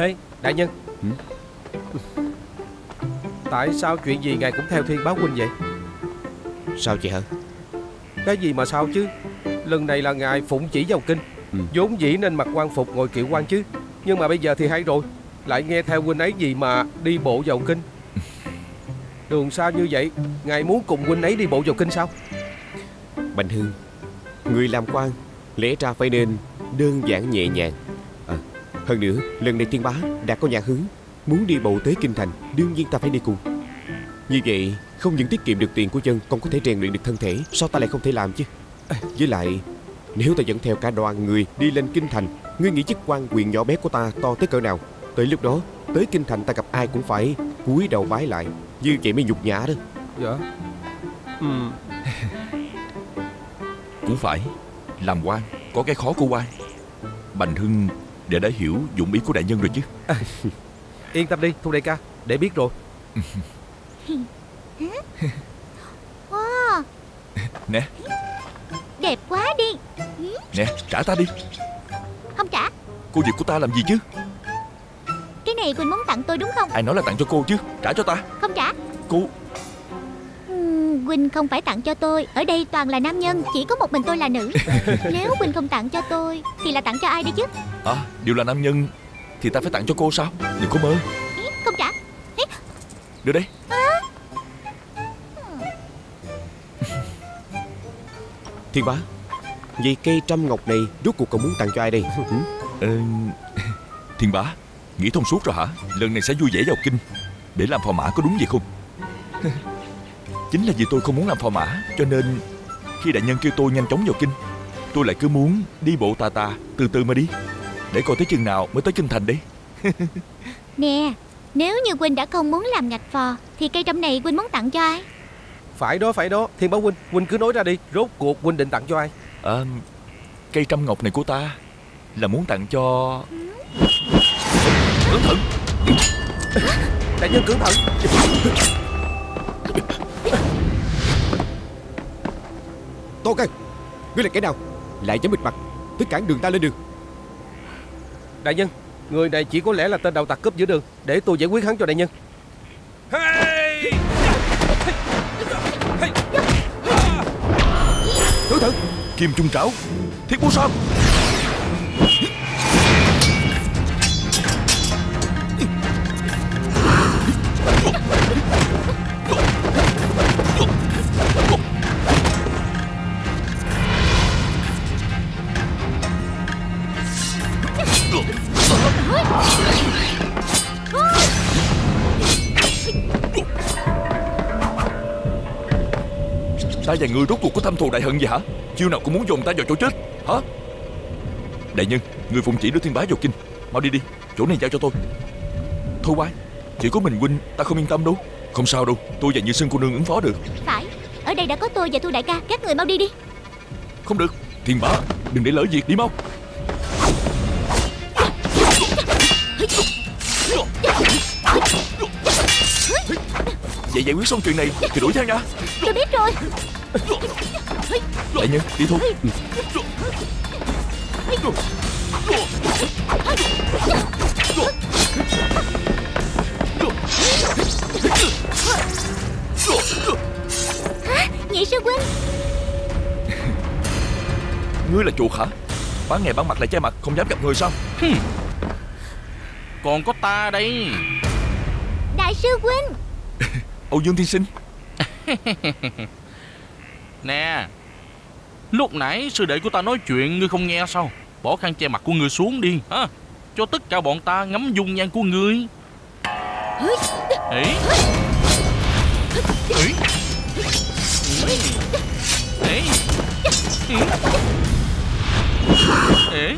Ê, đại nhân. Tại sao chuyện gì ngài cũng theo Thiên Bá huynh vậy? Sao vậy hả? Cái gì mà sao chứ? Lần này là ngài phụng chỉ vào kinh, vốn dĩ nên mặc quan phục ngồi kiệu quan chứ. Nhưng mà bây giờ thì hay rồi, lại nghe theo huynh ấy gì mà đi bộ vào kinh. Đường xa như vậy, ngài muốn cùng huynh ấy đi bộ vào kinh sao? Bành Hưng, người làm quan lẽ ra phải nên đơn giản nhẹ nhàng. Hơn nữa, lần này Thiên Bá đã có nhà hướng muốn đi bộ tới kinh thành, đương nhiên ta phải đi cùng. Như vậy không những tiết kiệm được tiền của dân, còn có thể rèn luyện được thân thể. Sao ta lại không thể làm chứ? Với lại, nếu ta dẫn theo cả đoàn người đi lên kinh thành, ngươi nghĩ chức quan quyền nhỏ bé của ta to tới cỡ nào? Tới lúc đó, tới kinh thành ta gặp ai cũng phải cúi đầu bái lại. Như vậy mới nhục nhã đó. Dạ. Cũng phải, làm quan có cái khó của quan. Bành Hưng đã hiểu dụng ý của đại nhân rồi chứ. Yên tâm đi, Thu đại ca, để biết rồi. Wow, Nè, đẹp quá đi. nè, trả ta đi. Không trả. Cô việc của ta làm gì chứ? Cái này Quỳnh muốn tặng tôi đúng không? Ai nói là tặng cho cô chứ? Trả cho ta. Không trả. Cô... Quỳnh không phải tặng cho tôi. Ở đây toàn là nam nhân, chỉ có một mình tôi là nữ. Nếu Quỳnh không tặng cho tôi thì là tặng cho ai đây chứ? Đều là nam nhân thì ta phải tặng cho cô sao? Đừng có mơ. Không trả. Đưa đây. Thiên Bá, vậy cây trăm ngọc này rốt cuộc cậu muốn tặng cho ai đây? Thiên Bá, nghĩ thông suốt rồi hả? Lần này sẽ vui vẻ vào kinh để làm phò mã, có đúng vậy không? Chính là vì tôi không muốn làm phò mã, cho nên khi đại nhân kêu tôi nhanh chóng vào kinh, tôi lại cứ muốn đi bộ tà tà, từ từ mà đi, để coi tới chừng nào mới tới kinh thành đấy. Nè, nếu như Quỳnh đã không muốn làm ngạch phò thì cây trăm này Quỳnh muốn tặng cho ai? Phải đó, Thiên Bá huynh, huynh cứ nói ra đi, rốt cuộc huynh định tặng cho ai? Cây trăm ngọc này của ta là muốn tặng cho... Cẩn thận. Đại nhân cẩn thận. Tô Cân, ngươi là kẻ nào lại dám bịt mặt tất cản đường ta lên đường? Đại nhân, người này chỉ có lẽ là tên đạo tặc cướp giữa đường, để tôi giải quyết hắn cho đại nhân. Cẩn thận. Kim Trung Trảo, Thiết Bố Sam. Ta và người rốt cuộc có thâm thù đại hận gì hả? Chiêu nào cũng muốn dồn ta vào chỗ chết hả? Đại nhân, người phụng chỉ đưa Thiên Bá vào kinh. Mau đi đi, chỗ này giao cho tôi. Thôi quái, chỉ có mình huynh ta không yên tâm đâu. Không sao đâu, tôi và Như Sưng cô nương ứng phó được. Phải, ở đây đã có tôi và Thu đại ca. Các người mau đi đi. Không được, Thiên Bá, đừng để lỡ việc, đi mau. Vậy giải quyết xong chuyện này thì đuổi theo nha. Tôi biết rồi. Đại nhân, đi thôi. Hả? Nhị sư huynh. Ngươi là chuột hả? Ban ngày ban mặt lại che mặt, không dám gặp người sao? Còn có ta đây. Đại sư huynh. Âu Dương tiên sinh. Nè, lúc nãy sư đệ của ta nói chuyện ngươi không nghe sao? Bỏ khăn che mặt của ngươi xuống đi ha, cho tất cả bọn ta ngắm dung nhan của ngươi. Ê. Ê. Ê. Ê.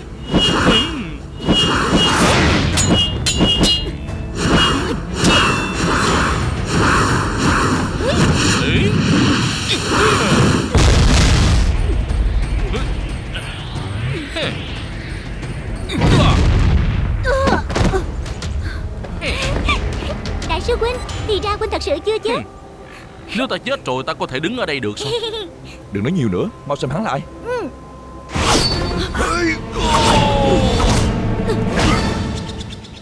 Đại sư huynh, thì ra huynh thật sự chưa chết. Nếu ta chết rồi ta có thể đứng ở đây được sao? Đừng nói nhiều nữa, mau xem hắn lại.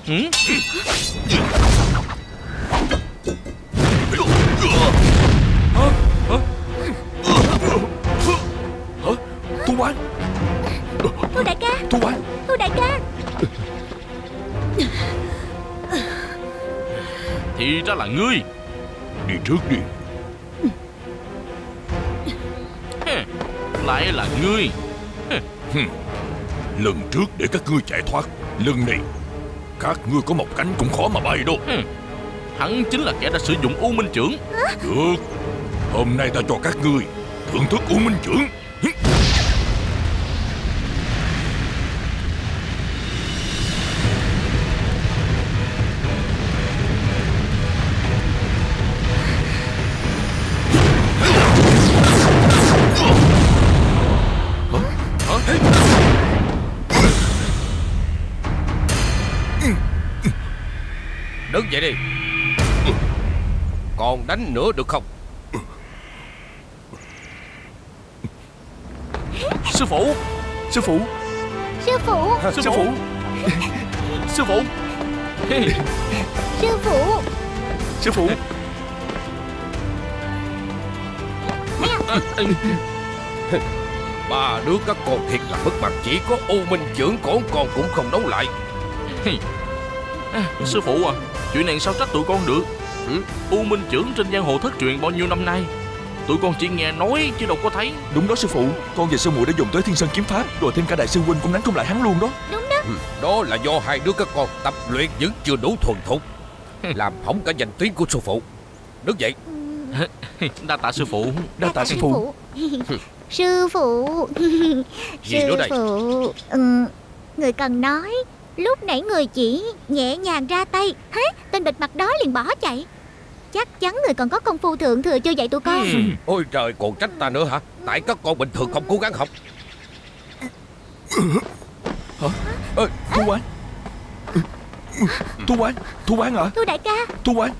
Thu Quán. Thu đại ca. Thu Quán. Thu đại ca. Thì ra là ngươi. Đi trước đi. Lại là ngươi. Lần trước để các ngươi chạy thoát, lần này các ngươi có một cánh cũng khó mà bay đâu. Hắn chính là kẻ đã sử dụng U Minh Chưởng. Được, hôm nay ta cho các ngươi thưởng thức U Minh Chưởng. Đứng dậy đi. Còn đánh nữa được không? Sư phụ. Sư phụ. Sư phụ. Sư phụ. Sư phụ. Sư phụ. Sư phụ. Ba đứa các con thiệt là mất mặt. Chỉ có U Minh Chưởng của con cũng không đấu lại. Sư phụ à, chuyện này sao trách tụi con được? U Minh Chưởng trên giang hồ thất truyền bao nhiêu năm nay, tụi con chỉ nghe nói chứ đâu có thấy. Đúng đó sư phụ, con và sư muội đã dùng tới Thiên Sơn kiếm pháp, rồi thêm cả đại sư huynh cũng đánh không lại hắn luôn đó. Đúng đó. Đó là do hai đứa các con tập luyện vẫn chưa đủ thuần thục, làm hỏng cả danh tiếng của sư phụ. Đứng dậy. Đa tạ sư phụ. Đa tạ sư phụ. Sư phụ. Gì nữa đây? Sư phụ. Người cần nói. Lúc nãy người chỉ nhẹ nhàng ra tay, tên bịt mặt đó liền bỏ chạy. Chắc chắn người còn có công phu thượng thừa chưa dạy tụi con. Ôi trời, còn trách ta nữa hả? Tại các con bình thường không cố gắng học. Hả? Thu Quán. Thu Quán. Thu Quán hả? Thu đại ca. Thu Quán.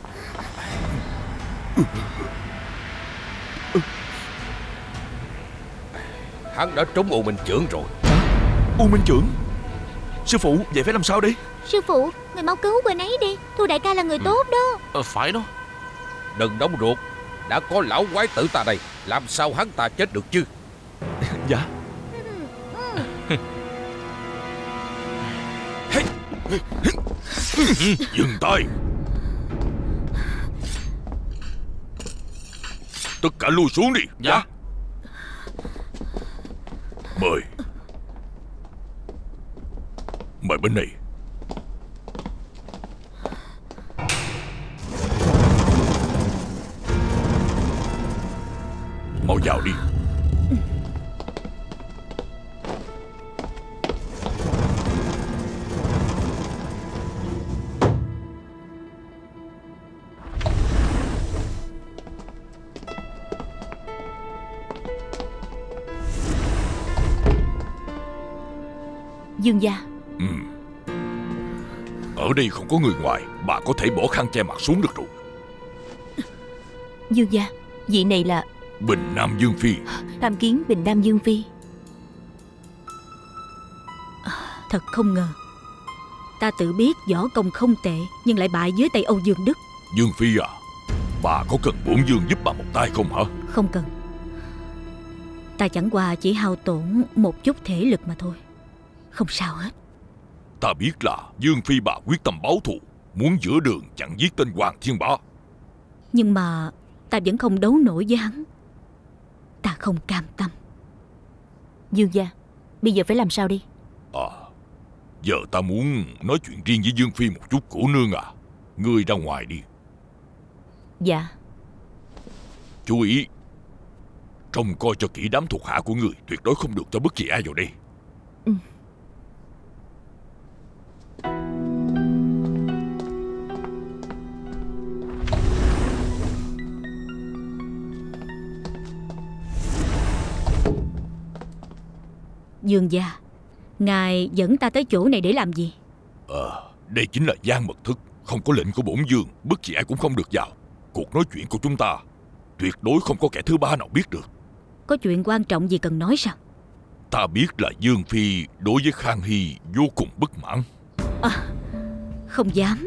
Hắn đã trúng U Minh Chưởng rồi. U Minh Chưởng. Sư phụ, vậy phải làm sao đi? Sư phụ, người mau cứu quên ấy đi. Thu đại ca là người tốt đó. Phải đó. Đừng đóng ruột. Đã có lão quái tử ta đây, làm sao hắn ta chết được chứ? Dạ. Dừng tay. Tất cả lui xuống đi. Dạ. Mời. Mời bên này. Mau vào đi. Dương gia. Ở đây không có người ngoài, bà có thể bỏ khăn che mặt xuống được rồi. Dương gia, vị này là Bình Nam Dương Phi. tham kiến Bình Nam Dương Phi. Thật không ngờ, ta tự biết võ công không tệ, nhưng lại bại dưới tay Âu Dương Đức. Dương Phi à, bà có cần bổn Dương giúp bà một tay không hả? Không cần. Ta chẳng qua chỉ hao tổn một chút thể lực mà thôi, không sao hết. Ta biết là Dương Phi bà quyết tâm báo thù, muốn giữa đường chặn giết tên Hoàng Thiên Bá. Nhưng mà ta vẫn không đấu nổi với hắn. Ta không cam tâm. Dương gia, bây giờ phải làm sao đi? Giờ ta muốn nói chuyện riêng với Dương Phi một chút, cổ nương à. Ngươi ra ngoài đi. Dạ. Chú ý, trông coi cho kỹ đám thuộc hạ của ngươi, tuyệt đối không được cho bất kỳ ai vào đây. Dương gia, ngài dẫn ta tới chỗ này để làm gì? Đây chính là gian mật thất, không có lệnh của bổn Dương, bất kỳ ai cũng không được vào. Cuộc nói chuyện của chúng ta tuyệt đối không có kẻ thứ ba nào biết được. Có chuyện quan trọng gì cần nói sao? Ta biết là Dương Phi đối với Khang Hy vô cùng bất mãn. Không dám.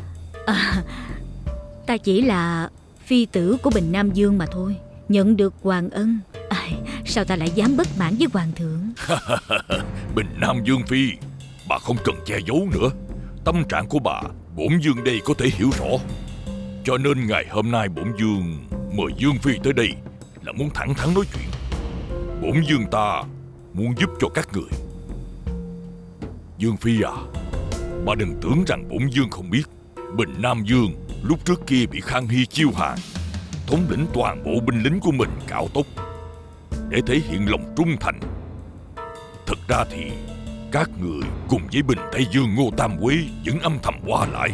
Ta chỉ là phi tử của Bình Nam Dương mà thôi, nhận được hoàng ân. Sao ta lại dám bất mãn với hoàng thượng? Bình Nam Dương phi, bà không cần che giấu nữa. Tâm trạng của bà, bổn vương đây có thể hiểu rõ. Cho nên ngày hôm nay bổn vương mời Dương phi tới đây là muốn thẳng thắn nói chuyện. Bổn vương ta muốn giúp cho các người. Dương phi à, bà đừng tưởng rằng bổn vương không biết. Bình Nam Dương lúc trước kia bị Khang Hy chiêu hàng, thống lĩnh toàn bộ binh lính của mình cạo tóc để thể hiện lòng trung thành. Thực ra thì các người cùng với Bình Tây Dương Ngô Tam Quế vẫn âm thầm qua lại.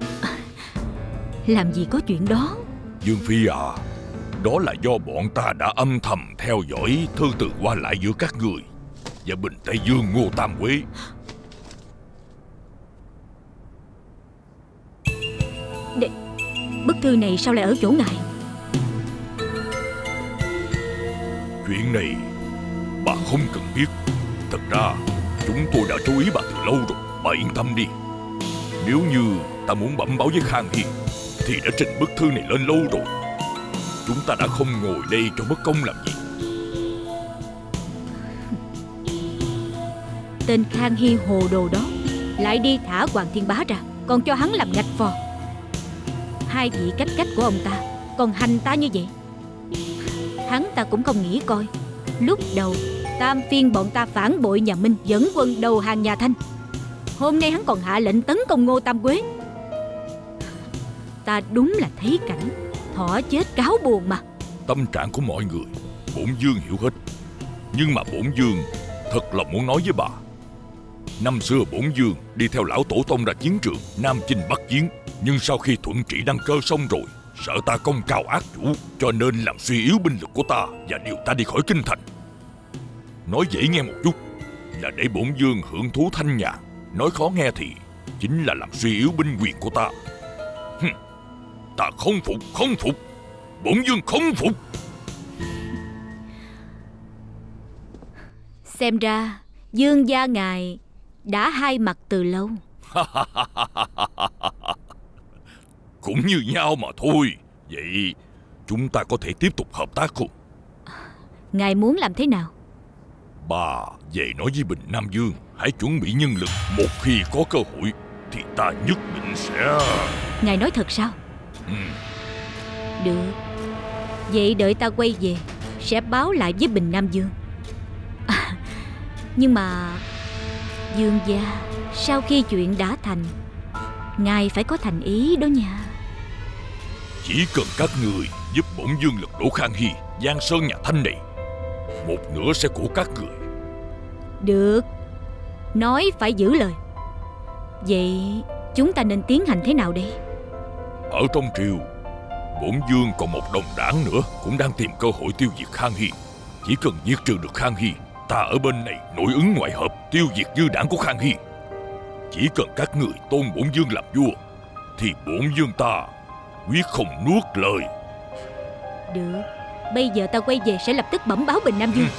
Làm gì có chuyện đó. Dương phi à, đó là do bọn ta đã âm thầm theo dõi thư từ qua lại giữa các người và Bình Tây Dương Ngô Tam Quế. Bức thư này sao lại ở chỗ ngài? Chuyện này bà không cần biết. Thật ra chúng tôi đã chú ý bà từ lâu rồi. Bà yên tâm đi. Nếu như ta muốn bẩm báo với Khang Hy thì đã trình bức thư này lên lâu rồi. Chúng ta đã không ngồi đây cho mất công làm gì. Tên Khang Hy hồ đồ đó lại đi thả Hoàng Thiên Bá ra, còn cho hắn làm gạch phò. Hai vị cách của ông ta còn hành ta như vậy. Hắn ta cũng không nghĩ coi, lúc đầu Tam Phiên bọn ta phản bội nhà Minh, dẫn quân đầu hàng nhà Thanh. Hôm nay hắn còn hạ lệnh tấn công Ngô Tam Quế. Ta đúng là thấy cảnh thỏ chết cáo buồn mà. Tâm trạng của mọi người bổn vương hiểu hết. Nhưng mà bổn vương thật lòng muốn nói với bà, năm xưa bổn vương đi theo lão tổ tông ra chiến trường Nam chinh Bắc chiến, nhưng sau khi thuận trị đăng cơ xong rồi, sợ ta công cao ác chủ, cho nên làm suy yếu binh lực của ta và điều ta đi khỏi kinh thành. Nói dễ nghe một chút là để bổn vương hưởng thú thanh nhàn, nói khó nghe thì chính là làm suy yếu binh quyền của ta. Ta không phục, bổn vương không phục. Xem ra Dương gia ngài đã hai mặt từ lâu. Cũng như nhau mà thôi. Vậy chúng ta có thể tiếp tục hợp tác không? Ngài muốn làm thế nào? Bà về nói với Bình Nam Dương hãy chuẩn bị nhân lực. Một khi có cơ hội thì ta nhất định sẽ... Ngài nói thật sao? Được. Vậy đợi ta quay về sẽ báo lại với Bình Nam Dương. Nhưng mà Dương gia, sau khi chuyện đã thành, ngài phải có thành ý đó nha. Chỉ cần các người giúp bổn vương lật đổ Khang Hy, Giang Sơn nhà Thanh này, một nửa sẽ của các người. Được. Nói phải giữ lời. Vậy chúng ta nên tiến hành thế nào đây? Ở trong triều, bổn vương còn một đồng đảng nữa cũng đang tìm cơ hội tiêu diệt Khang Hy. Chỉ cần diệt trừ được Khang Hy, ta ở bên này nội ứng ngoại hợp, tiêu diệt dư đảng của Khang Hy. Chỉ cần các người tôn bổn vương làm vua thì bổn vương ta quyết không nuốt lời. Được. Bây giờ ta quay về sẽ lập tức bẩm báo Bình Nam Dương.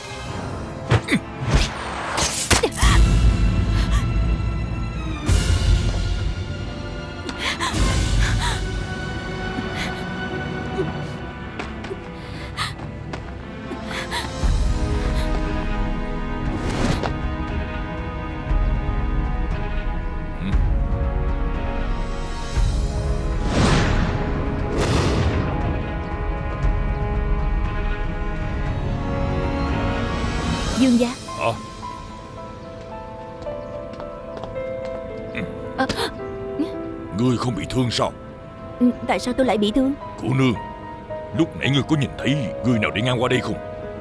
Dương gia. Ngươi không bị thương sao? Tại sao tôi lại bị thương? Cô nương, lúc nãy ngươi có nhìn thấy người nào đi ngang qua đây không?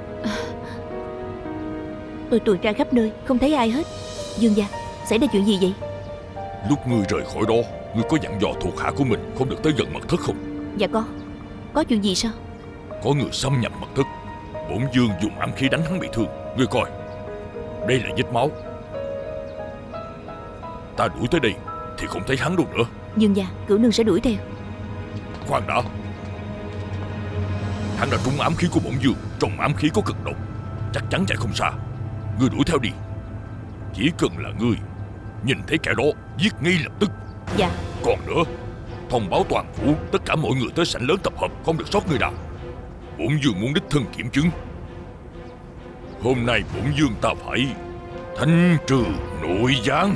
Tôi tuần tra khắp nơi không thấy ai hết. Dương gia, xảy ra chuyện gì vậy? Lúc ngươi rời khỏi đó, ngươi có dặn dò thuộc hạ của mình không được tới gần mật thất không? Dạ có chuyện gì sao? Có người xâm nhập mật thất. Bổn vương dùng ám khí đánh hắn bị thương. Ngươi coi, đây là vết máu. Ta đuổi tới đây thì không thấy hắn đâu nữa. Dương gia, cửu nương sẽ đuổi theo. Khoan đã, hắn đã trúng ám khí của bổn vương. Trong ám khí có cực độc, chắc chắn chạy không xa. Ngươi đuổi theo đi. Chỉ cần là ngươi nhìn thấy kẻ đó, giết ngay lập tức. Dạ. Còn nữa, thông báo toàn phủ tất cả mọi người tới sảnh lớn tập hợp, không được sót người nào. Bổn vương muốn đích thân kiểm chứng. Hôm nay bổn vương ta phải thanh trừ nội gián.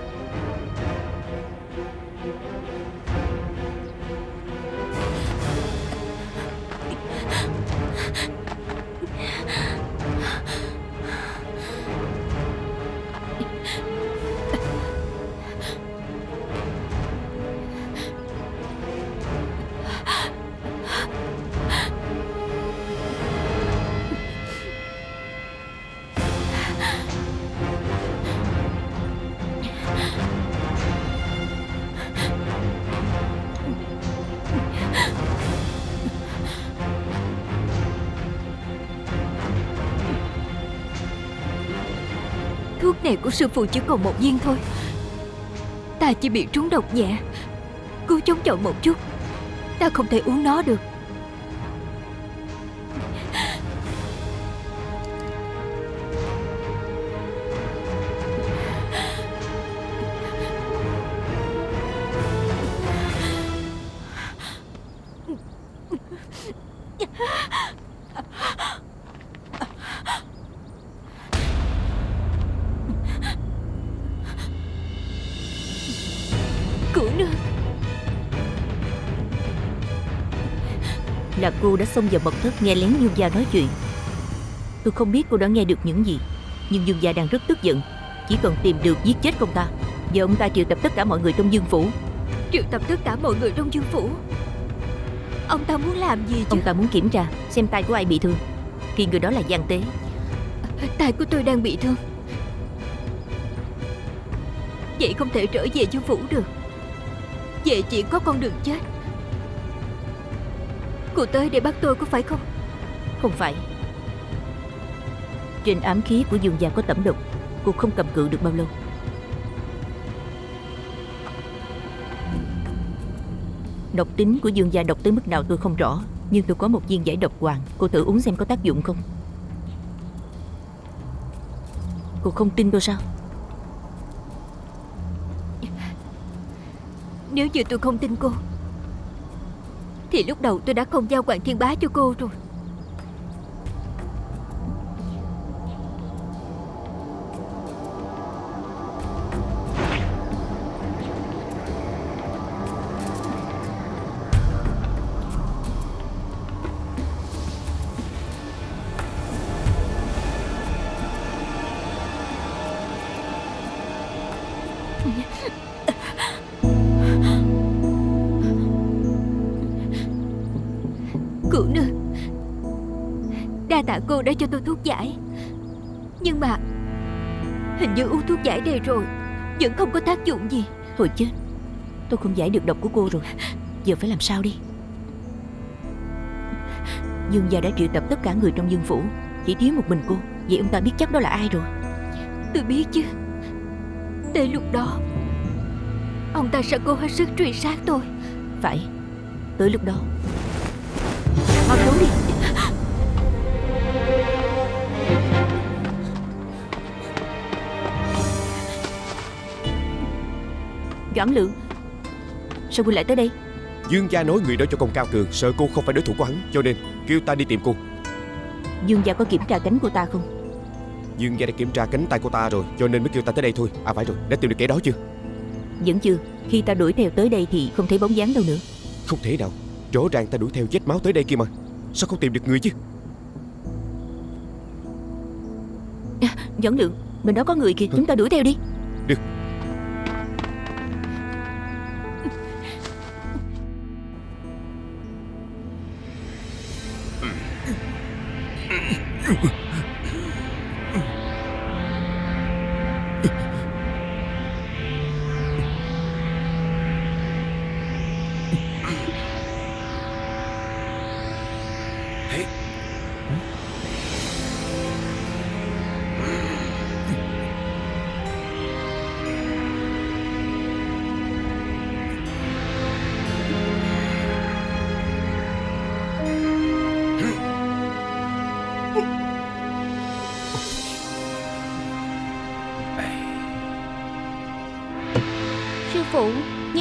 Thuốc này của sư phụ chỉ còn một viên thôi. Ta chỉ bị trúng độc nhẹ, cố chống chọi một chút. Ta không thể uống nó được. Là cô đã xông vào mật thất nghe lén Dương gia nói chuyện. Tôi không biết cô đã nghe được những gì, nhưng Dương gia đang rất tức giận, chỉ cần tìm được giết chết ông ta. Giờ ông ta triệu tập tất cả mọi người trong Dương phủ. Triệu tập tất cả mọi người trong Dương phủ? Ông ta muốn làm gì chứ? Ông ta muốn kiểm tra xem tay của ai bị thương, khi người đó là Giang Tế. Tay của tôi đang bị thương. Vậy không thể trở về Dương phủ được. Vậy chỉ có con đường chết. Cô tới để bắt tôi có phải không? Không phải. Trên ám khí của Dương gia có tẩm độc, cô không cầm cự được bao lâu. Độc tính của Dương gia độc tới mức nào tôi không rõ, nhưng tôi có một viên giải độc hoàng. Cô thử uống xem có tác dụng không. Cô không tin tôi sao? Nếu như tôi không tin cô thì lúc đầu tôi đã không giao Hoàng Thiên Bá cho cô rồi. Cửu nương, đa tạ cô đã cho tôi thuốc giải. Nhưng mà hình như uống thuốc giải này rồi vẫn không có tác dụng gì. Thôi chết, tôi không giải được độc của cô rồi. Giờ phải làm sao đi? Dương gia đã triệu tập tất cả người trong Dương phủ, chỉ thiếu một mình cô. Vậy ông ta biết chắc đó là ai rồi? Tôi biết chứ. Tới lúc đó ông ta sẽ cố hết sức truy sát tôi. Phải. Tới lúc đó mau trốn đi. Doãn Lượng, sao cô lại tới đây? Dương gia nói người đó cho công cao cường, sợ cô không phải đối thủ của hắn, cho nên kêu ta đi tìm cô. Dương gia có kiểm tra cánh của ta không? Dương gia đã kiểm tra cánh tay của ta rồi, cho nên mới kêu ta tới đây thôi. À phải rồi, đã tìm được kẻ đó chưa? Vẫn chưa. Khi ta đuổi theo tới đây thì không thấy bóng dáng đâu nữa. Không thể nào, rõ ràng ta đuổi theo vết máu tới đây kia mà. Sao không tìm được người chứ? Doãn Lượng, bên đó có người kìa. Chúng ta đuổi theo đi. Được.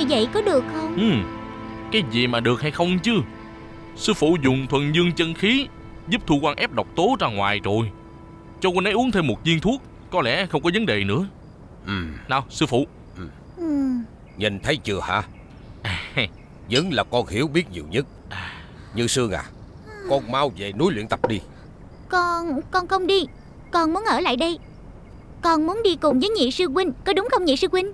như vậy có được không? Cái gì mà được hay không chứ. Sư phụ dùng thuần dương chân khí giúp Thu Quan ép độc tố ra ngoài rồi. Cho huynh ấy uống thêm một viên thuốc, có lẽ không có vấn đề nữa. Nào sư phụ. Nhìn thấy chưa hả? Vẫn là con hiểu biết nhiều nhất. Như Sương à, con mau về núi luyện tập đi. Con không đi. Con muốn ở lại đây. Con muốn đi cùng với nhị sư huynh. Có đúng không nhị sư huynh?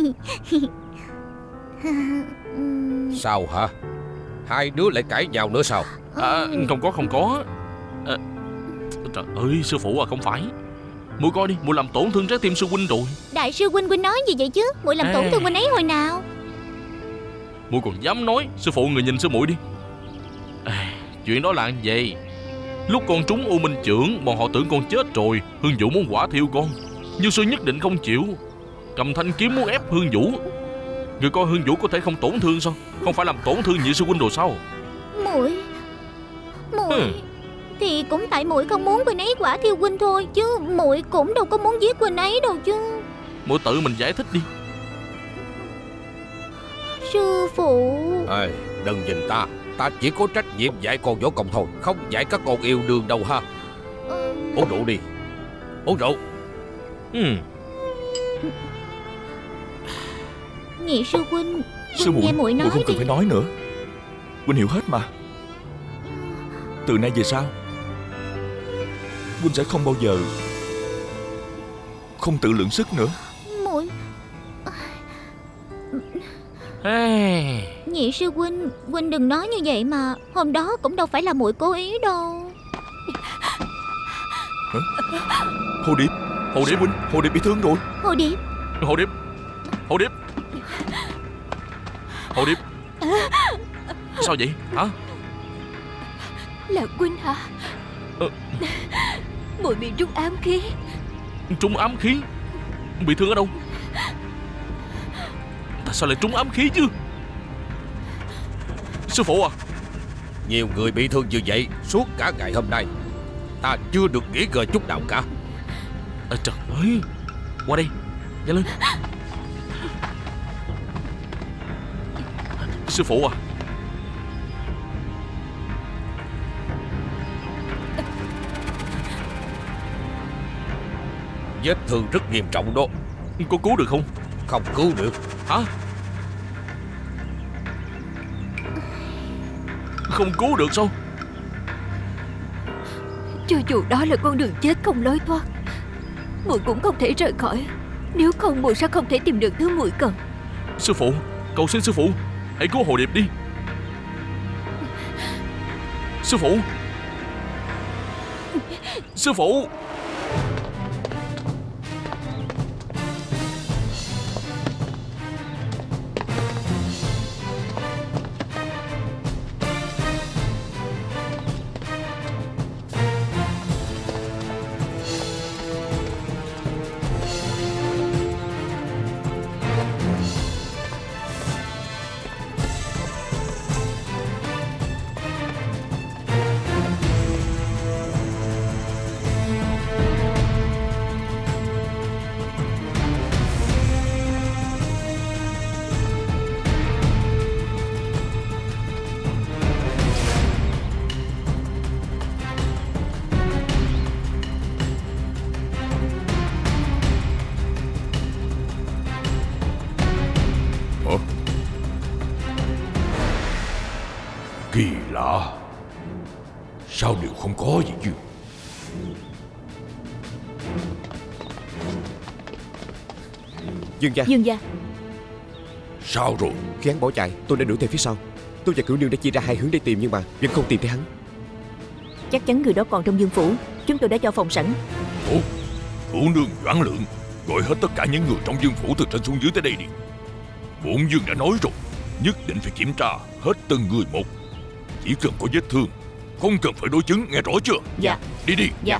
Sao hả? Hai đứa lại cãi nhau nữa sao? Không có. Trời ơi sư phụ à, không phải. Muội coi đi, muội làm tổn thương trái tim sư huynh rồi. Đại sư huynh nói gì vậy chứ? Muội làm tổn thương huynh ấy hồi nào? Muội còn dám nói. Sư phụ người nhìn sư muội đi. Chuyện đó là vậy. Lúc con trúng U Minh Chưởng, bọn họ tưởng con chết rồi. Hương Vũ muốn quả thiêu con, nhưng sư nhất định không chịu, cầm thanh kiếm muốn ép Hương Vũ. Người coi Hương Vũ có thể không tổn thương sao? Không phải làm tổn thương nhị sư huynh rồi sao? Muội thì cũng tại muội không muốn huynh ấy quả thiêu huynh thôi, chứ muội cũng đâu có muốn giết huynh ấy đâu chứ. Muội tự mình giải thích đi. Sư phụ. Đừng nhìn ta. Ta chỉ có trách nhiệm dạy con võ công thôi, không dạy các con yêu đương đâu ha. Uống rượu đi. Uống rượu. Nhị sư huynh, sư muội, nghe muội nói không đi. cần phải nói nữa. Huynh hiểu hết mà. Từ nay về sau, Huynh sẽ không bao giờ không tự lượng sức nữa. Muội. Nhị sư huynh đừng nói như vậy mà. Hôm đó cũng đâu phải là muội cố ý đâu. Hồ Điệp. Sư huynh, Hồ Điệp bị thương rồi. Hồ Điệp. Sao vậy hả? Là huynh hả? Muội bị trúng ám khí. Trúng ám khí? Bị thương ở đâu? Tại sao lại trúng ám khí chứ? Sư phụ à, nhiều người bị thương như vậy suốt cả ngày hôm nay, ta chưa được nghỉ ngơi chút nào cả. Trời ơi, qua đây, nhanh lên. Sư phụ à, vết thương rất nghiêm trọng đó. có cứu được không? Không cứu được. Hả? Không cứu được sao? Cho dù đó là con đường chết không lối thoát, muội cũng không thể rời khỏi. Nếu không, muội sẽ không thể tìm được thứ muội cần. Sư phụ, cầu xin sư phụ, hãy cứu Hồ Điệp đi. Sư phụ. Sư phụ. Kỳ lạ, sao đều không có gì chứ? Dương gia. Sao rồi? Khi hắn bỏ chạy, tôi đã đuổi theo phía sau. Tôi và Cửu Nương đã chia ra hai hướng để tìm, nhưng mà vẫn không tìm thấy hắn. Chắc chắn người đó còn trong Dương phủ. Chúng tôi đã cho phòng sẵn. Ủa, Cửu Nương, Doãn Lượng, gọi hết tất cả những người trong Dương phủ từ trên xuống dưới tới đây đi. Bổn Dương đã nói rồi, nhất định phải kiểm tra hết từng người một. Chỉ cần có vết thương, không cần phải đối chứng, nghe rõ chưa? Dạ. Đi đi. Dạ.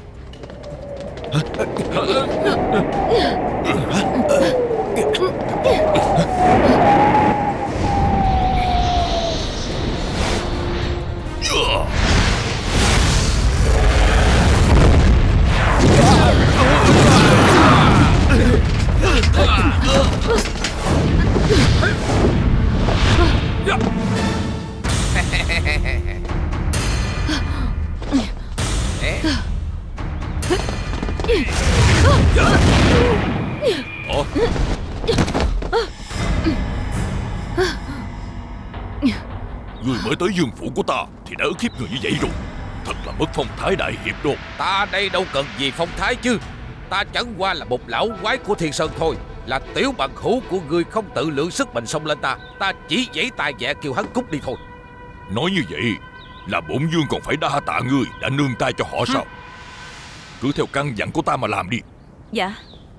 Người mới tới dương phủ của ta thì đã ức hiếp người như vậy rồi. Thật là mất phong thái đại hiệp đó. Ta đây đâu cần gì phong thái chứ. Ta chẳng qua là một lão quái của Thiên Sơn thôi. Là tiểu bằng hữu của người không tự lượng sức mình xông lên ta. Ta chỉ giãy tay vẽ kêu hắn cút đi thôi. Nói như vậy là bổn vương còn phải đa tạ ngươi đã nương tay cho họ sao? Cứ theo căn dặn của ta mà làm đi. Dạ.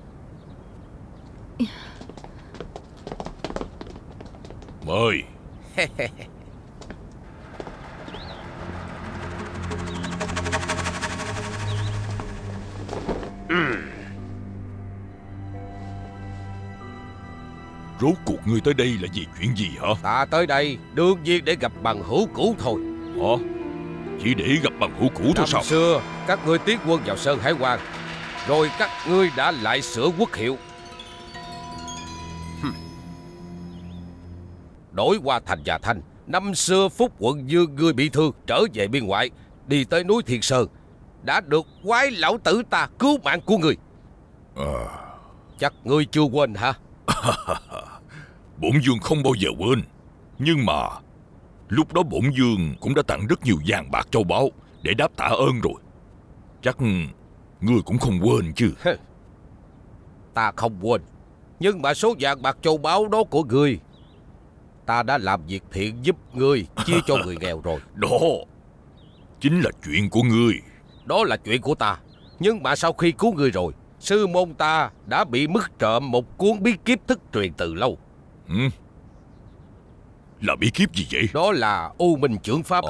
Mời. Rốt cuộc ngươi tới đây là vì chuyện gì hả? Ta tới đây đương nhiên để gặp bằng hữu cũ thôi. Hả? Chỉ để gặp bằng hữu cũ thôi sao? Năm xưa các ngươi tiến quân vào Sơn Hải Quan, rồi các ngươi đã lại sửa quốc hiệu, đổi qua thành Già Thanh. Năm xưa Phúc quận Dương ngươi bị thương trở về biên ngoại, đi tới núi Thiên Sơn, đã được quái lão tử ta cứu mạng của ngươi. Chắc ngươi chưa quên hả? Bổn vương không bao giờ quên. Nhưng mà lúc đó bổn vương cũng đã tặng rất nhiều vàng bạc châu báu để đáp tạ ơn rồi. Chắc ngươi cũng không quên chứ? Ta không quên. Nhưng mà số vàng bạc châu báu đó của ngươi, ta đã làm việc thiện giúp ngươi, chia cho người nghèo rồi. Đó chính là chuyện của ngươi. Đó là chuyện của ta. Nhưng mà sau khi cứu ngươi rồi, sư môn ta đã bị mất trộm một cuốn bí kíp thất truyền từ lâu. Là bí kíp gì vậy? Đó là U Minh Chưởng Pháp.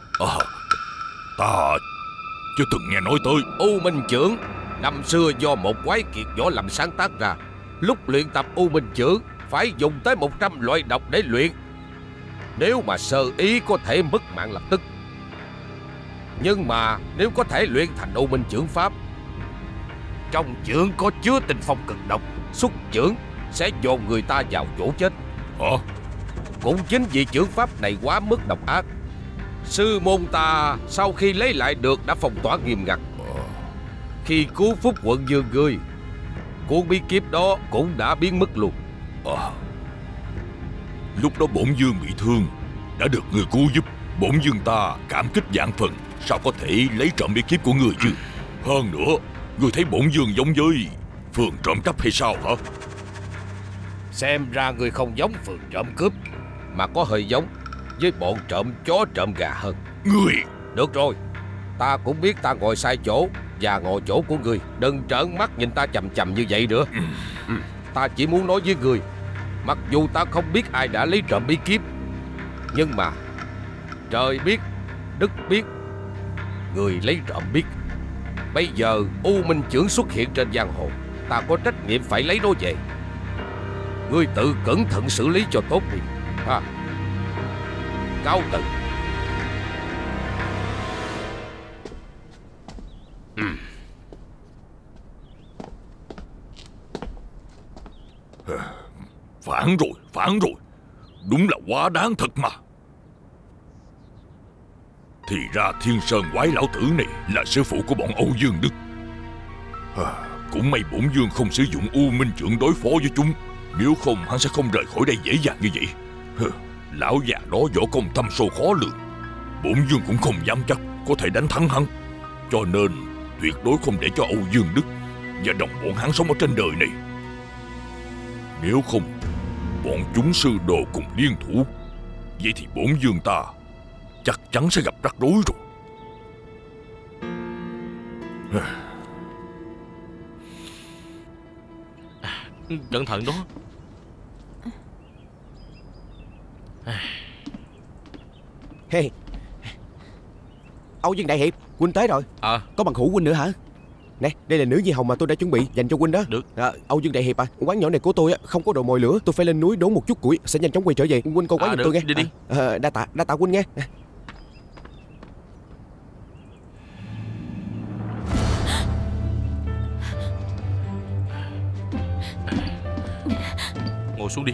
Ta chưa từng nghe nói tới. U Minh Chưởng năm xưa do một quái kiệt võ lâm sáng tác ra. Lúc luyện tập U Minh Chưởng phải dùng tới 100 loại độc để luyện. Nếu mà sơ ý có thể mất mạng lập tức. Nhưng mà nếu có thể luyện thành U Minh Chưởng Pháp, trong chưởng có chứa tinh phong cực độc, xuất chưởng sẽ dồn người ta vào chỗ chết. Cũng chính vì chưởng pháp này quá mức độc ác, sư môn ta sau khi lấy lại được đã phong tỏa nghiêm ngặt. Khi cứu Phúc quận Dương ngươi, cuốn bí kíp đó cũng đã biến mất luôn. Lúc đó bổn vương bị thương, đã được người cứu giúp. Bổn vương ta cảm kích vạn phần. Sao có thể lấy trộm bí kíp của người chứ? Hơn nữa, người thấy bổn vương giống với phường trộm cắp hay sao hả? Xem ra người không giống phường trộm cướp, mà có hơi giống với bọn trộm chó trộm gà hơn. Người... Được rồi, ta cũng biết ta ngồi sai chỗ và ngồi chỗ của người. Đừng trợn mắt nhìn ta chằm chằm như vậy nữa. Ta chỉ muốn nói với người, mặc dù ta không biết ai đã lấy trộm bí kíp, nhưng mà trời biết, đất biết, người lấy trộm biết. Bây giờ U Minh Chưởng xuất hiện trên giang hồ, ta có trách nhiệm phải lấy nó về. Ngươi tự cẩn thận xử lý cho tốt đi. Cáo từ. Phản rồi. Đúng là quá đáng thật mà. Thì ra Thiên Sơn quái lão tử này là sư phụ của bọn Âu Dương Đức. Cũng may bổn vương không sử dụng U Minh Chưởng đối phó với chúng, nếu không hắn sẽ không rời khỏi đây dễ dàng như vậy. Lão già đó võ công thâm sâu khó lường, bổn vương cũng không dám chắc có thể đánh thắng hắn. Cho nên tuyệt đối không để cho Âu Dương Đức và đồng bọn hắn sống ở trên đời này. Nếu không, bọn chúng sư đồ cùng liên thủ, vậy thì bổn vương ta chắc chắn sẽ gặp rắc rối rồi. Cẩn thận đó. Hey, Âu Dương đại hiệp, huynh tới rồi. Có bằng hữu huynh nữa hả? Nè, đây là nữ nhi hồng mà tôi đã chuẩn bị dành cho huynh đó. Được. Âu Dương đại hiệp quán nhỏ này của tôi không có đồ mồi lửa, tôi phải lên núi đốn một chút củi, sẽ nhanh chóng quay trở về. Huynh coi quán giùm tôi nghe. Đi. Đa tạ huynh nghe. Ngồi xuống đi.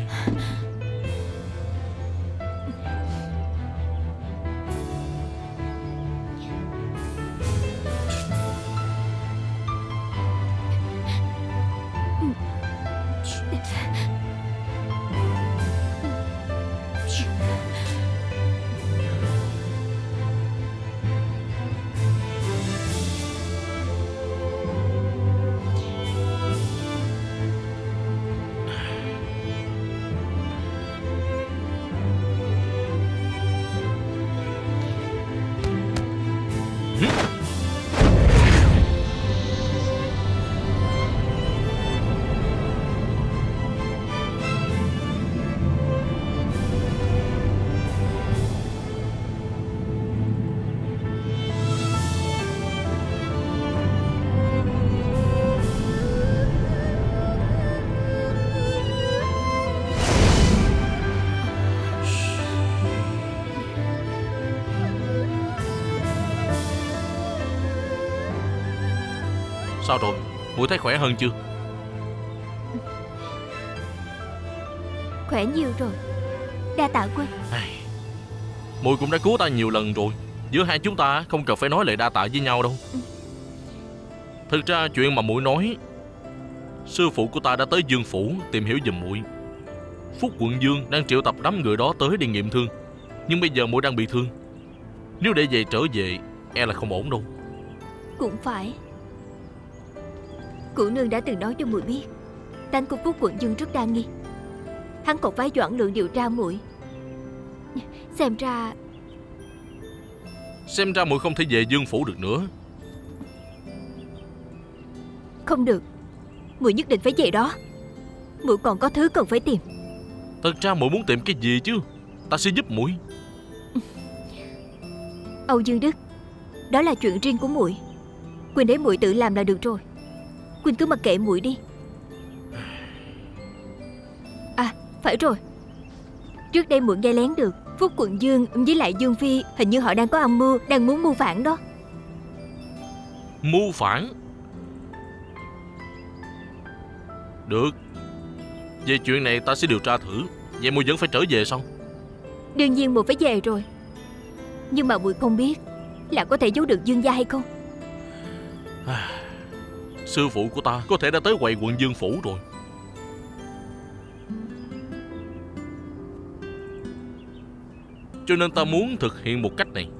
Sao rồi, muội thấy khỏe hơn chưa? Khỏe nhiều rồi. Đa tạ Quân. Muội cũng đã cứu ta nhiều lần rồi. Giữa hai chúng ta không cần phải nói lời đa tạ với nhau đâu. Thực ra chuyện mà muội nói, sư phụ của ta đã tới Dương Phủ tìm hiểu giùm muội. Phúc Quận Dương đang triệu tập đám người đó tới đi nghiệm thương. Nhưng bây giờ muội đang bị thương, nếu để về trở về e là không ổn đâu. Cũng phải. Cụ nương đã từng nói cho muội biết tánh của Phúc Quận Dương rất đa nghi. Hắn còn phái Doãn Lượng điều tra muội. Xem ra muội không thể về Dương Phủ được nữa. Không được, muội nhất định phải về đó. Muội còn có thứ cần phải tìm. Thật ra muội muốn tìm cái gì chứ? Ta sẽ giúp muội. Âu Dương Đức, đó là chuyện riêng của muội. Quỳnh để muội tự làm là được rồi. Quỳnh cứ mặc kệ muội đi. À, phải rồi. Trước đây muội nghe lén được Phúc Quận Dương với lại Dương Phi hình như họ đang có âm mưu, đang muốn mưu phản đó. Mưu phản? Được, về chuyện này ta sẽ điều tra thử. Vậy muội vẫn phải trở về sao? Đương nhiên muội phải về rồi. Nhưng mà muội không biết là có thể giấu được Dương gia hay không. Sư phụ của ta có thể đã tới quầy quận Dương Phủ rồi. Cho nên ta muốn thực hiện một cách này.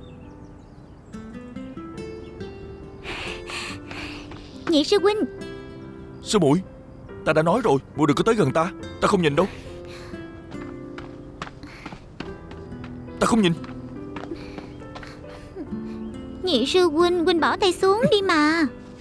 Nhị sư huynh. Sư muội, ta đã nói rồi, muội đừng có tới gần ta. Ta không nhìn đâu. Ta không nhìn. Nhị sư huynh, huynh bỏ tay xuống đi mà.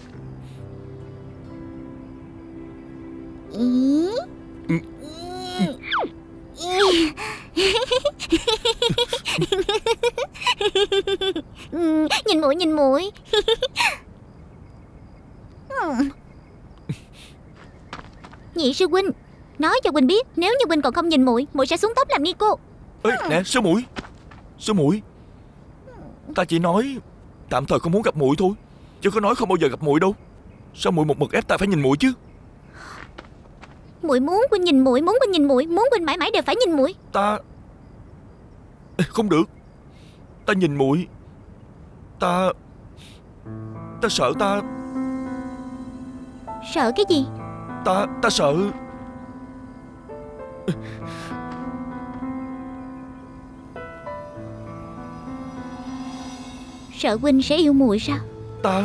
Nhìn muội, nhìn muội. Nhị sư huynh, nói cho huynh biết, nếu như huynh còn không nhìn muội, muội sẽ xuống tóc làm ni cô. Ê, nè sư muội. Sư muội, ta chỉ nói tạm thời không muốn gặp muội thôi, chứ có nói không bao giờ gặp muội đâu. Sao muội một mực ép ta phải nhìn muội chứ? Muội muốn huynh nhìn muội, muốn huynh nhìn muội, muốn huynh mãi mãi đều phải nhìn muội. Ta không được. Ta nhìn muội, ta sợ. Ta sợ cái gì? Ta sợ. Sợ huynh sẽ yêu muội sao? Ta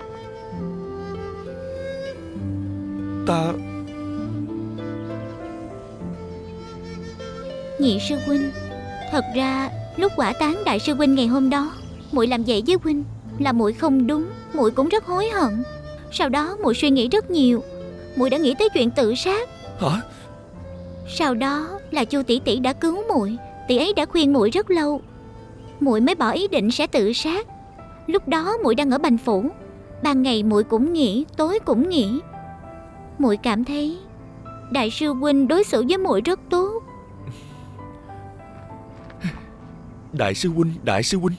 Nhị sư huynh, thật ra lúc quả táng đại sư huynh ngày hôm đó, muội làm vậy với huynh là muội không đúng. Muội cũng rất hối hận. Sau đó muội suy nghĩ rất nhiều. Muội đã nghĩ tới chuyện tự sát. Hả? Sau đó là Chu tỷ tỷ đã cứu muội. Tỷ ấy đã khuyên muội rất lâu, muội mới bỏ ý định sẽ tự sát. Lúc đó muội đang ở Bành Phủ. Ban ngày muội cũng nghĩ, tối cũng nghĩ. Muội cảm thấy đại sư huynh đối xử với muội rất tốt. Đại sư huynh.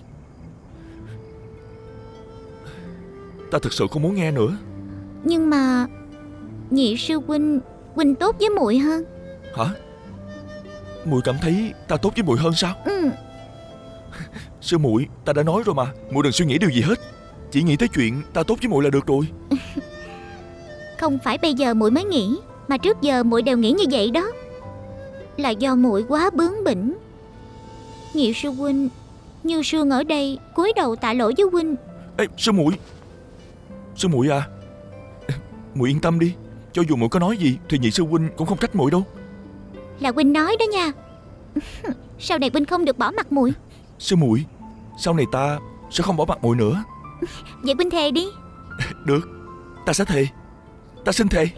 Ta thực sự không muốn nghe nữa. Nhưng mà nhị sư huynh, huynh tốt với muội hơn. Hả? Muội cảm thấy ta tốt với muội hơn sao? Ừ. Sư muội, ta đã nói rồi mà, muội đừng suy nghĩ điều gì hết. Chỉ nghĩ tới chuyện ta tốt với muội là được rồi. Không phải bây giờ muội mới nghĩ, mà trước giờ muội đều nghĩ như vậy đó. Là do muội quá bướng bỉnh. Nhị sư huynh, Như Sương ở đây cúi đầu tạ lỗi với huynh. Ê, sư muội à, muội yên tâm đi. Cho dù muội có nói gì thì nhị sư huynh cũng không trách muội đâu. Là huynh nói đó nha. Sau này huynh không được bỏ mặt muội. Sư muội, sau này ta sẽ không bỏ mặt muội nữa. Vậy huynh thề đi. Được, ta sẽ thề. Ta xin thề.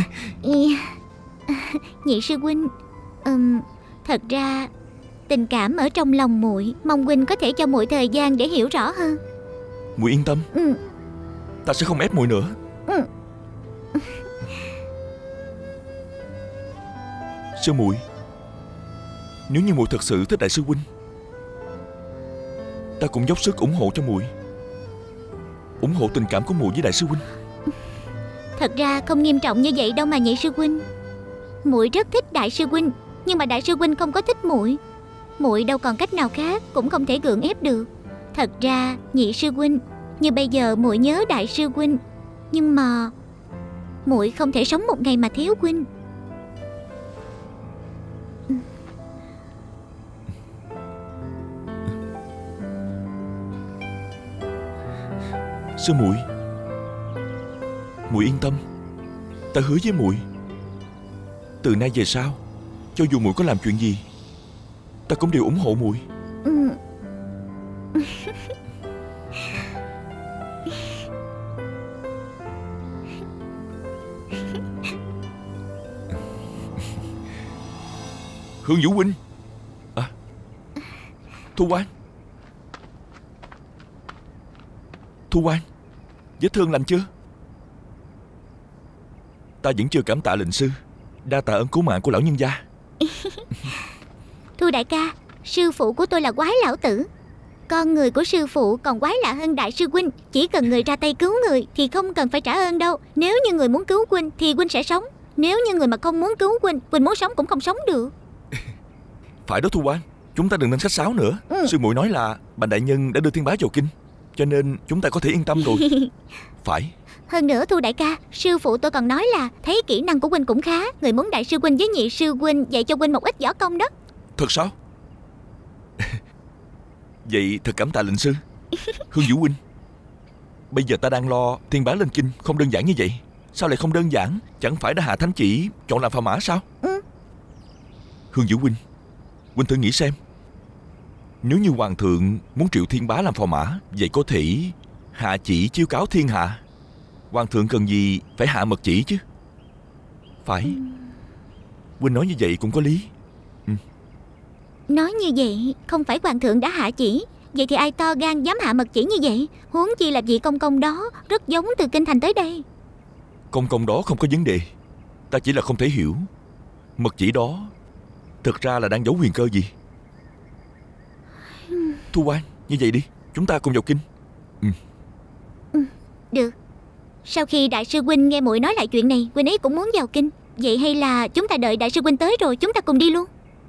Nhị sư huynh, thật ra tình cảm ở trong lòng muội, mong huynh có thể cho muội thời gian để hiểu rõ hơn. Muội yên tâm. Ta sẽ không ép muội nữa. Sư muội, nếu như muội thật sự thích đại sư huynh, ta cũng dốc sức ủng hộ cho muội, ủng hộ tình cảm của muội với đại sư huynh. Thật ra không nghiêm trọng như vậy đâu mà nhị sư huynh. Muội rất thích đại sư huynh, nhưng mà đại sư huynh không có thích muội. Muội đâu còn cách nào khác, cũng không thể gượng ép được. Thật ra nhị sư huynh, như bây giờ muội nhớ đại sư huynh, nhưng mà muội không thể sống một ngày mà thiếu huynh. Sư muội, muội yên tâm, ta hứa với muội, từ nay về sau, cho dù muội có làm chuyện gì, ta cũng đều ủng hộ muội. Hương Vũ huynh, Thu Quan, Thu Quan, vết thương lành chưa? Ta vẫn chưa cảm tạ lệnh sư, đa tạ ơn cứu mạng của lão nhân gia. Thu đại ca, sư phụ của tôi là Quái lão tử. Con người của sư phụ còn quái lạ hơn đại sư huynh. Chỉ cần người ra tay cứu người thì không cần phải trả ơn đâu. Nếu như người muốn cứu huynh thì huynh sẽ sống. Nếu như người mà không muốn cứu huynh, huynh muốn sống cũng không sống được. Phải đó Thu Quan, chúng ta đừng nên khách sáo nữa. Sư muội nói là Bành đại nhân đã đưa Thiên Bá vào kinh, cho nên chúng ta có thể yên tâm rồi. Phải. Hơn nữa Thu đại ca, sư phụ tôi còn nói là thấy kỹ năng của huynh cũng khá, người muốn đại sư huynh với nhị sư huynh dạy cho huynh một ít võ công đó. Thật sao? Vậy thật cảm tạ lệnh sư. Hương Vũ huynh, bây giờ ta đang lo Thiên Bá lên kinh, không đơn giản như vậy. Sao lại không đơn giản? Chẳng phải đã hạ thánh chỉ chọn làm phò mã sao? Hương Vũ huynh, huynh thử nghĩ xem, nếu như hoàng thượng muốn triệu Thiên Bá làm phò mã, vậy có thể hạ chỉ chiêu cáo thiên hạ. Hoàng thượng cần gì phải hạ mật chỉ chứ? Phải. Huynh nói như vậy cũng có lý. Nói như vậy không phải hoàng thượng đã hạ chỉ, vậy thì ai to gan dám hạ mật chỉ như vậy? Huống chi là vị công công đó rất giống từ kinh thành tới đây. Công công đó không có vấn đề, ta chỉ là không thể hiểu mật chỉ đó thực ra là đang giấu huyền cơ gì. Thu Quan, như vậy đi, chúng ta cùng vào kinh. Được. Sau khi đại sư huynh nghe muội nói lại chuyện này, huynh ấy cũng muốn vào kinh. Vậy hay là chúng ta đợi đại sư huynh tới rồi chúng ta cùng đi luôn?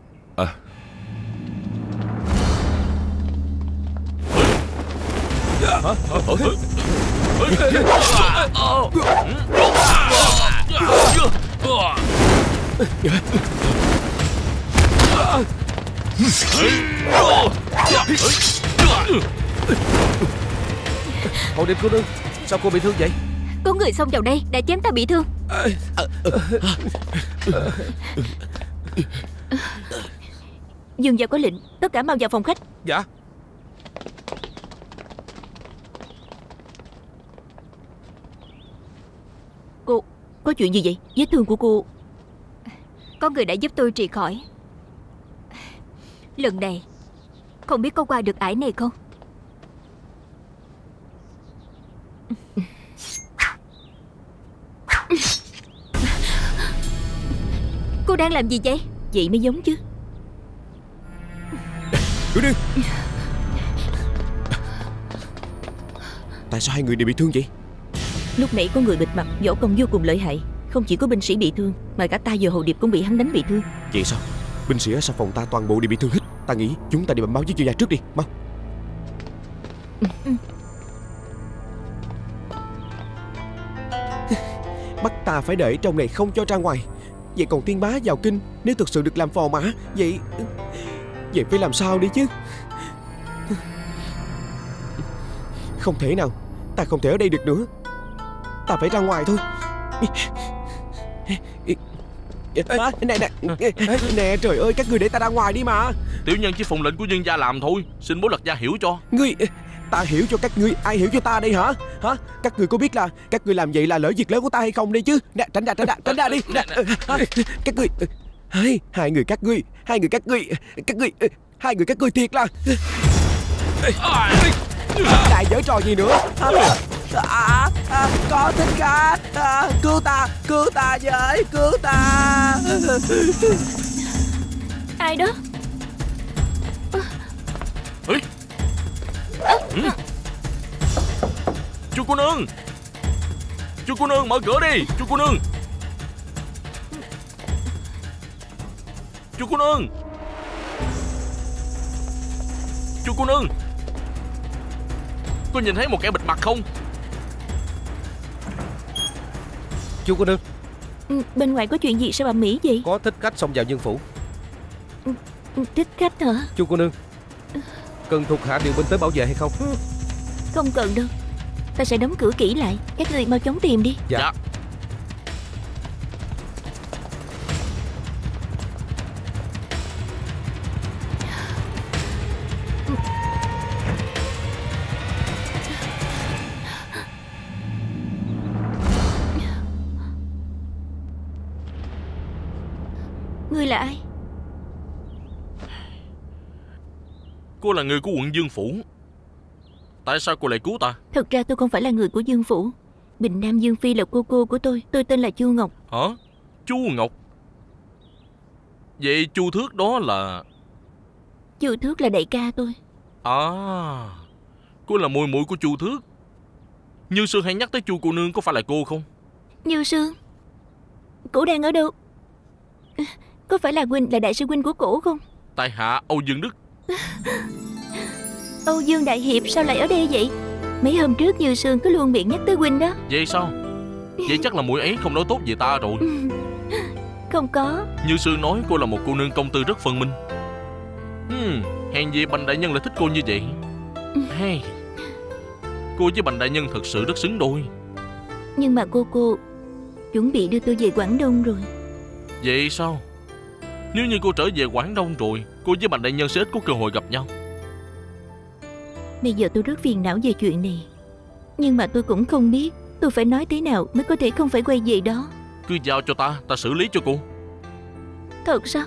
Hậu Định cô nương, sao cô bị thương vậy? Có người xông vào đây đã chém ta bị thương. Dương gia có lệnh, tất cả mau vào phòng khách. Dạ. Cô, có chuyện gì vậy? Vết thương của cô? Có người đã giúp tôi trị khỏi. Lần này không biết có qua được ải này không? Cô đang làm gì vậy? Vậy mới giống chứ. Cứ đi. Tại sao hai người đều bị thương vậy? Lúc nãy có người bịt mặt, võ công vô cùng lợi hại. Không chỉ có binh sĩ bị thương, mà cả ta và Hồ Điệp cũng bị hắn đánh bị thương. Vậy sao? Binh sĩ ở sau phòng ta toàn bộ đều bị thương hết. Ta nghĩ chúng ta đi bẩm báo với chuyên gia trước đi, mau. Bắt ta phải đợi trong này không cho ra ngoài. Vậy còn Thiên Bá vào kinh, nếu thực sự được làm phò mã, vậy phải làm sao đi chứ? Không thể nào, ta không thể ở đây được nữa. Ta phải ra ngoài thôi. Nè trời ơi, các người để ta ra ngoài đi mà. Tiểu nhân chỉ phụng lệnh của Dương gia làm thôi, xin bố Lật gia hiểu cho. Ngươi, ta hiểu cho các ngươi, ai hiểu cho ta đây hả? Các ngươi có biết là các ngươi làm vậy là lỡ việc lớn của ta hay không đây chứ? Nè, tránh ra đi. Các ngươi, hai người các ngươi thiệt là lại giở trò gì nữa? Có Thích Ca, cứu ta với, cứu ta. Ai đó? Chú cô nương, Chu cô nương mở cửa đi. Chu cô nương. Chu cô nương. Chu cô nương, cô nhìn thấy một kẻ bịt mặt không? Chu cô nương. Bên ngoài có chuyện gì sao bà Mỹ vậy? Có thích khách xông vào Dương phủ. Thích khách hả? Chu cô nương, cần thuộc hạ điều binh tới bảo vệ hay không? Không cần đâu, ta sẽ đóng cửa kỹ lại. Các người mau chóng tìm đi. Dạ. Ngươi là ai? Cô là người của quận Dương phủ. Tại sao cô lại cứu ta? Thật ra tôi không phải là người của Dương phủ. Bình Nam Dương Phi là cô của tôi. Tôi tên là Chu Ngọc. Hả? Chu Ngọc? Vậy Chu Thước đó là... Chu Thước là đại ca tôi. À, cô là muội muội của Chu Thước. Như Sương hay nhắc tới Chu cô nương, có phải là cô không? Như Sương? Cổ đang ở đâu? Có phải là huynh, là đại sư huynh của cổ không? Tại hạ Âu Dương Đức. Âu Dương đại hiệp sao lại ở đây vậy? Mấy hôm trước Như Sương cứ luôn miệng nhắc tới huynh đó. Vậy sao? Vậy chắc là muội ấy không nói tốt về ta rồi. Không có. Như Sương nói cô là một cô nương công tư rất phân minh. Hèn gì Bành đại nhân lại thích cô như vậy. Hey, cô với Bành đại nhân thật sự rất xứng đôi. Nhưng mà cô chuẩn bị đưa tôi về Quảng Đông rồi. Vậy sao? Nếu như cô trở về Quảng Đông rồi, cô với Bành đại nhân sẽ ít có cơ hội gặp nhau. Bây giờ tôi rất phiền não về chuyện này. Nhưng mà tôi cũng không biết tôi phải nói thế nào mới có thể không phải quay về đó. Cứ giao cho ta xử lý cho cô. Thật sao?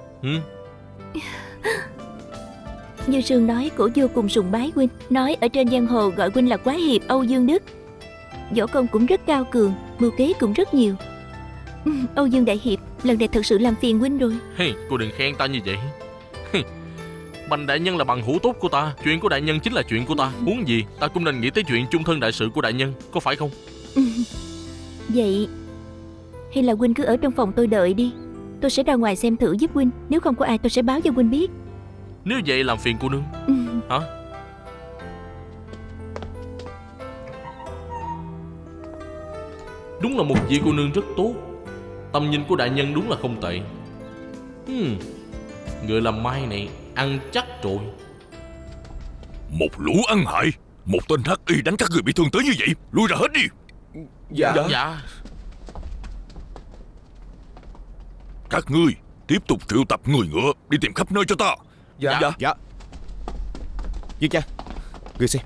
Như Sương nói cổ vô cùng sùng bái huynh. Nói ở trên giang hồ gọi huynh là Quá Hiệp Âu Dương Đức. Võ công cũng rất cao cường, mưu kế cũng rất nhiều. Âu Dương đại hiệp, lần này thật sự làm phiền huynh rồi. Hey, cô đừng khen ta như vậy. Bành đại nhân là bằng hữu tốt của ta. Chuyện của đại nhân chính là chuyện của ta. Huống gì ta cũng nên nghĩ tới chuyện chung thân đại sự của đại nhân, có phải không? Vậy hay là huynh cứ ở trong phòng tôi đợi đi. Tôi sẽ ra ngoài xem thử giúp huynh. Nếu không có ai tôi sẽ báo cho huynh biết. Nếu vậy làm phiền cô nương. Hả? Đúng là một vị cô nương rất tốt. Tầm nhìn của đại nhân đúng là không tệ. Người làm mai này ăn chắc rồi. Một lũ ăn hại. Một tên hắc y đánh các người bị thương tới như vậy. Lui ra hết đi. Dạ. Các ngươi tiếp tục triệu tập người ngựa đi tìm khắp nơi cho ta. Dạ. Dương cha, ngươi xem.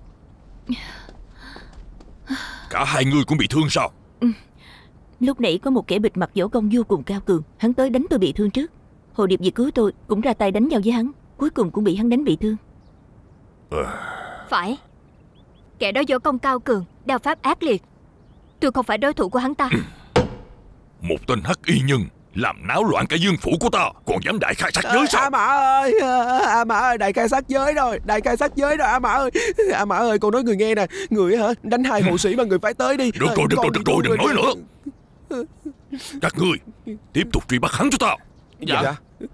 Cả hai người cũng bị thương sao? Lúc nãy có một kẻ bịt mặt võ công vô cùng cao cường. Hắn tới đánh tôi bị thương trước. Hồ Điệp vì cứu tôi cũng ra tay đánh nhau với hắn. Cuối cùng cũng bị hắn đánh bị thương. Phải. Kẻ đó võ công cao cường, đao pháp ác liệt. Tôi không phải đối thủ của hắn ta. Một tên hắc y nhân làm náo loạn cả Dương phủ của ta, còn dám đại khai sát giới sao? A Mã ơi, đại khai sát giới rồi, A Mã ơi. A Mã ơi, con nói người nghe nè. Người hả, đánh hai hộ sĩ mà người phải tới đi. Được rồi, đừng nói nữa. Các ngươi tiếp tục truy bắt hắn cho ta. Dạ.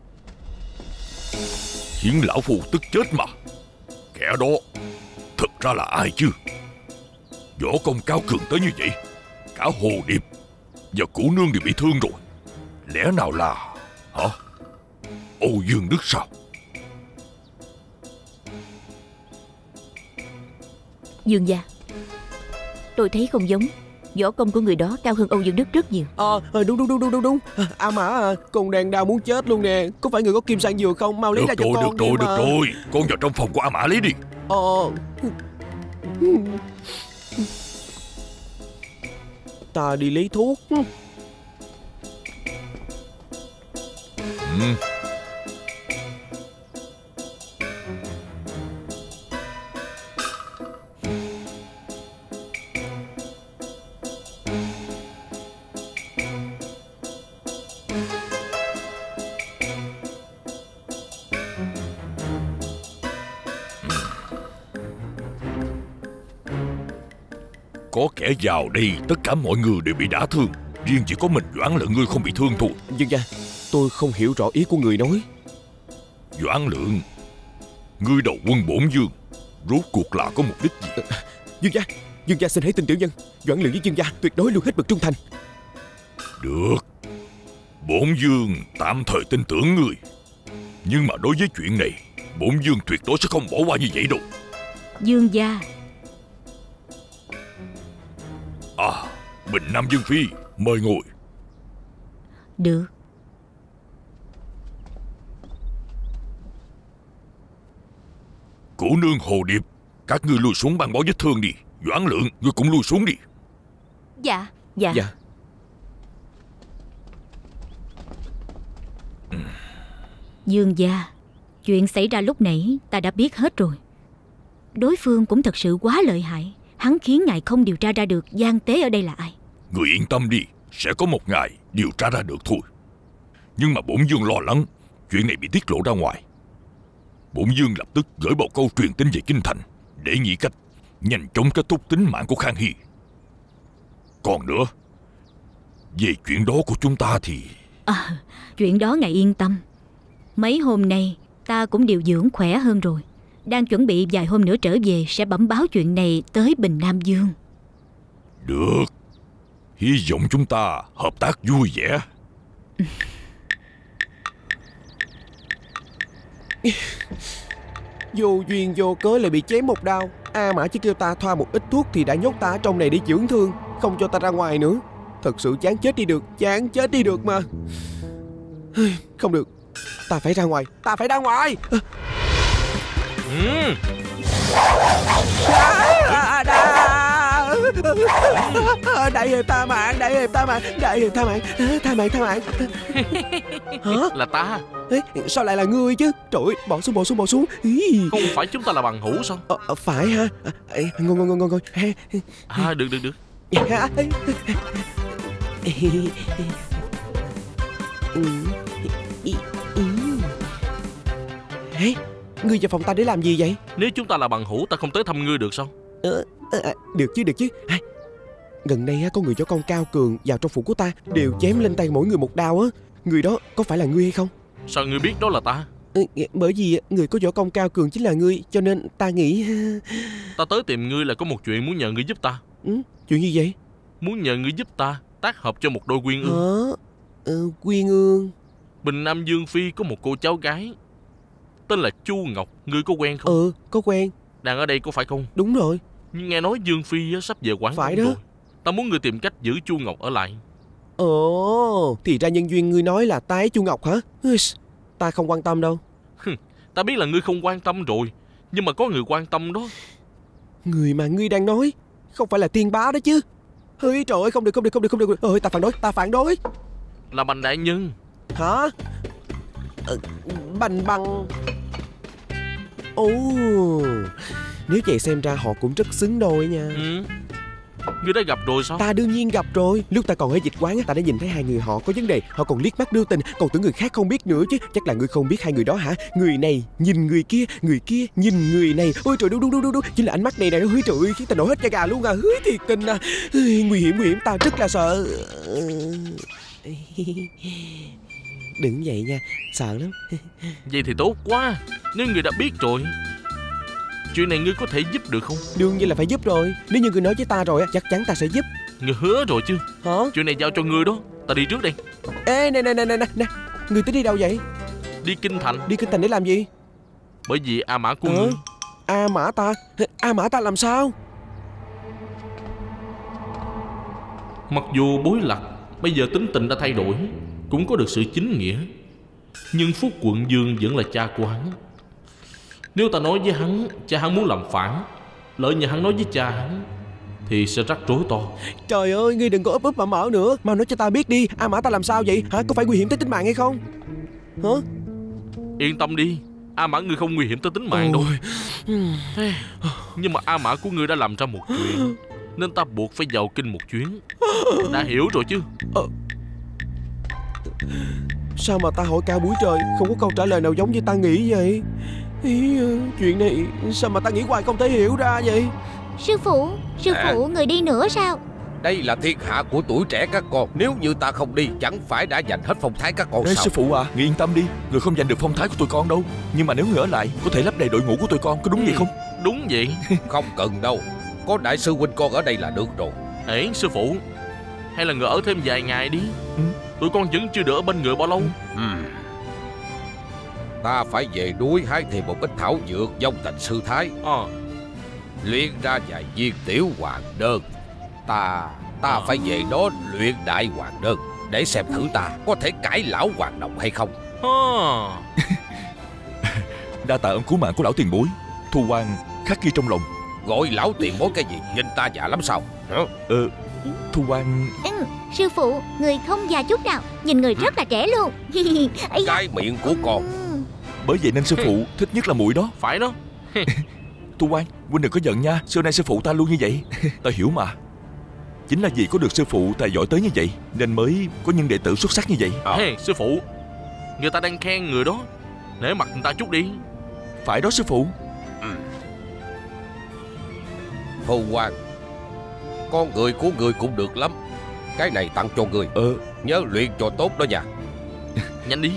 Khiến lão phu tức chết mà. Kẻ đó thật ra là ai chứ? Võ công cao cường tới như vậy, cả Hồ Điệp và Cụ Nương đều bị thương rồi. Lẽ nào là Âu Dương Đức sao? Dương gia, tôi thấy không giống. Võ công của người đó cao hơn Âu Dương Đức rất nhiều. Đúng. A Mã, con đang đau muốn chết luôn nè. Có phải người có kim sang dừa không? Mau lấy ra cho con đi mà. Được rồi. Con vào trong phòng của A Mã lấy đi. Ta đi lấy thuốc. có kẻ vào đây, tất cả mọi người đều bị đả thương. Riêng chỉ có mình Doãn Lượng ngươi không bị thương thôi. Dương gia, tôi không hiểu rõ ý của người nói. Doãn Lượng, ngươi đầu quân bổn dương, rốt cuộc là có mục đích gì? Dương gia xin hãy tin tiểu nhân. Doãn Lượng với Dương gia tuyệt đối luôn hết mực trung thành. Được, bổn dương tạm thời tin tưởng ngươi, nhưng mà đối với chuyện này, bổn dương tuyệt đối sẽ không bỏ qua như vậy đâu. Dương gia. Bình Nam Dương Phi, mời ngồi. Được. Cô nương Hồ Điệp, các ngươi lui xuống băng bó vết thương đi. Doãn Lượng, ngươi cũng lui xuống đi. Dạ. Dương gia, chuyện xảy ra lúc nãy ta đã biết hết rồi. Đối phương cũng thật sự quá lợi hại. Hắn khiến ngài không điều tra ra được gian tế ở đây là ai. Người yên tâm đi, sẽ có một ngày điều tra ra được thôi. Nhưng mà bổn dương lo lắng chuyện này bị tiết lộ ra ngoài. Bổn dương lập tức gửi một câu truyền tin về kinh thành, để nghĩ cách nhanh chóng kết thúc tính mạng của Khang Hy. Còn nữa, về chuyện đó của chúng ta thì... Chuyện đó ngài yên tâm. Mấy hôm nay ta cũng điều dưỡng khỏe hơn rồi. Đang chuẩn bị vài hôm nữa trở về sẽ bẩm báo chuyện này tới Bình Nam Dương. Được, hy vọng chúng ta hợp tác vui vẻ. Vô duyên vô cớ lại bị chém một đao. A Mã chỉ kêu ta thoa một ít thuốc thì đã nhốt ta ở trong này để dưỡng thương, không cho ta ra ngoài nữa. Thật sự chán chết đi được, chán chết đi được mà. Không được, ta phải ra ngoài, ta phải ra ngoài. Đại hiệp tha mạng, đại hiệp tha mạng, đại hiệp tha mạng, tha mạng, tha mạng. Hả? Là ta. Ê, sao lại là ngươi chứ? Trời ơi, bỏ xuống, bỏ xuống, bỏ xuống. Không phải chúng ta là bằng hữu sao? Phải ha. Ngồi. Được. Ê, ngươi vào phòng ta để làm gì vậy? Nếu chúng ta là bằng hữu, ta không tới thăm ngươi được sao? Được chứ. Gần đây có người võ công cao cường vào trong phủ của ta, đều chém lên tay mỗi người một đao á. Người đó có phải là ngươi hay không? Sao ngươi biết đó là ta? Bởi vì người có võ công cao cường chính là ngươi, cho nên ta nghĩ... Ta tới tìm ngươi là có một chuyện muốn nhờ ngươi giúp ta. Chuyện gì vậy? Muốn nhờ ngươi giúp ta tác hợp cho một đôi quyên ương. Quyên ương? Bình Nam Dương Phi có một cô cháu gái tên là Chu Ngọc, ngươi có quen không? Có quen. Đang ở đây có phải không? Đúng rồi. Nhưng nghe nói Dương Phi sắp về Quảng Phải Đông đó rồi. Ta muốn ngươi tìm cách giữ Chu Ngọc ở lại. Thì ra nhân duyên ngươi nói là tái Chu Ngọc hả? Ta không quan tâm đâu. Ta biết là ngươi không quan tâm rồi, nhưng mà có người quan tâm đó. Người mà ngươi đang nói không phải là Tiên Bá đó chứ? Trời ơi, không được. Ta phản đối. Là Bành đại nhân. Hả? Bành Bằng. Nếu vậy xem ra họ cũng rất xứng đôi nha. Ngươi đã gặp rồi sao? Ta đương nhiên gặp rồi. Lúc ta còn ở dịch quán ta đã nhìn thấy hai người họ có vấn đề. Họ còn liếc mắt đưa tình, còn tưởng người khác không biết nữa chứ. Chắc là ngươi không biết hai người đó hả? Người này nhìn người kia nhìn người này. Ôi trời, đúng. Chính là ánh mắt này nó trời ơi, khiến ta nổi hết da gà luôn à. Thiệt tình à. Nguy hiểm, ta rất là sợ. Đừng vậy nha, sợ lắm. Vậy thì tốt quá. Nếu ngươi đã biết rồi, chuyện này ngươi có thể giúp được không? Đương nhiên là phải giúp rồi. Nếu như ngươi nói với ta rồi, chắc chắn ta sẽ giúp. Ngươi hứa rồi chứ? Hả? Chuyện này giao cho ngươi đó. Ta đi trước đây. Ê, nè. Ngươi tính đi đâu vậy? Đi Kinh Thành. Đi Kinh Thành để làm gì? Bởi vì A Mã của ngươi. A Mã ta làm sao? Mặc dù Bối Lạc bây giờ tính tình đã thay đổi, cũng có được sự chính nghĩa, nhưng Phúc Quận Dương vẫn là cha của hắn. Nếu ta nói với hắn cha hắn muốn làm phản, lỡ như hắn nói với cha hắn thì sẽ rắc rối to. Trời ơi, ngươi đừng có ấp mà mở nữa. Mau nói cho ta biết đi, A Mã ta làm sao vậy hả? Có phải nguy hiểm tới tính mạng hay không? Hả? Yên tâm đi, A Mã ngươi không nguy hiểm tới tính mạng đâu. Nhưng mà A Mã của ngươi đã làm ra một chuyện, nên ta buộc phải vào kinh một chuyến. Đã hiểu rồi chứ? Sao mà ta hỏi cao buổi trời không có câu trả lời nào giống như ta nghĩ vậy? Chuyện này sao mà ta nghĩ hoài không thể hiểu ra vậy? Sư phụ người đi nữa sao? Đây là thiên hạ của tuổi trẻ các con. Nếu như ta không đi, chẳng phải đã giành hết phong thái các con sao? Sư phụ à, người yên tâm đi, người không giành được phong thái của tụi con đâu. Nhưng mà nếu người ở lại, có thể lấp đầy đội ngũ của tụi con, có đúng vậy không? Đúng vậy. Không cần đâu, có đại sư huynh con ở đây là được rồi. Ê sư phụ, hay là người ở thêm vài ngày đi. Tụi con vẫn chưa được ở bên người bao lâu. Ta phải về núi hái thêm một ít thảo dược dông thành sư thái, luyện ra vài viên tiểu hoàng đơn. Ta phải về đó luyện đại hoàng đơn, để xem thử ta có thể cải lão hoàng đồng hay không. Đa tạ ơn cứu mạng của lão tiền bối, Thu Quan khắc ghi trong lòng. Gọi lão tiền bối cái gì? Nhìn ta già lắm sao? Thu Quan... Sư phụ, người không già chút nào, nhìn người rất là trẻ luôn. Cái miệng của con. Bởi vậy nên sư phụ thích nhất là muội đó. Phải đó. Thu Quan, huynh đừng có giận nha, xưa nay sư phụ ta luôn như vậy. Ta hiểu mà. Chính là vì có được sư phụ tài giỏi tới như vậy, nên mới có những đệ tử xuất sắc như vậy. Sư phụ, người ta đang khen người đó, nể mặt người ta chút đi. Phải đó sư phụ. Thu Quan, con người của người cũng được lắm. Cái này tặng cho người. Nhớ luyện cho tốt đó nha. Nhanh đi.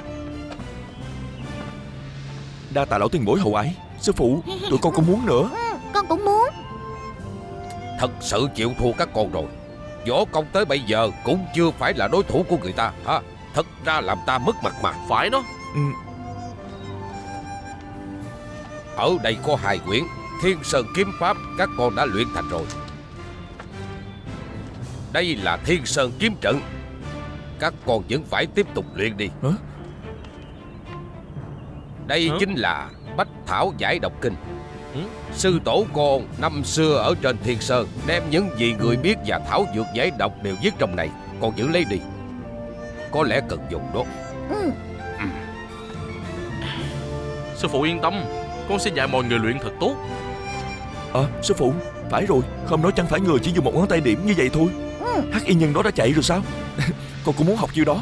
Đa tạ lão tiền bối hậu ái. Sư phụ, tụi con cũng muốn nữa. Con cũng muốn. Thật sự chịu thua các con rồi. Võ công tới bây giờ cũng chưa phải là đối thủ của người ta hả? Thật ra làm ta mất mặt mà. Phải đó. Ở đây có 2 quyển Thiên Sơn Kiếm Pháp, các con đã luyện thành rồi. Đây là Thiên Sơn Kiếm Trận, các con vẫn phải tiếp tục luyện đi. Đây chính là Bách Thảo Giải Độc Kinh. Sư tổ con năm xưa ở trên Thiên Sơn đem những gì người biết và thảo dược giải độc đều viết trong này. Con giữ lấy đi, có lẽ cần dùng đó. Sư phụ yên tâm, con sẽ dạy mọi người luyện thật tốt. Sư phụ, phải rồi, không nói chẳng phải người chỉ dùng một ngón tay điểm như vậy thôi. Hắc y nhân đó đã chạy rồi sao? Con cũng muốn học chiêu đó.